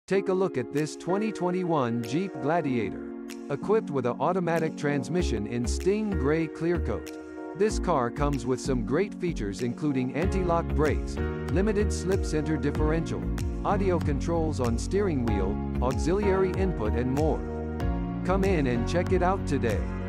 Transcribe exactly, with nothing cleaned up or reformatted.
Take a look at this twenty twenty-one Jeep Gladiator. Equipped with an automatic transmission in Sting Gray Clear Coat. This car comes with some great features including anti-lock brakes, limited slip center differential, audio controls on steering wheel, auxiliary input and more. Come in and check it out today.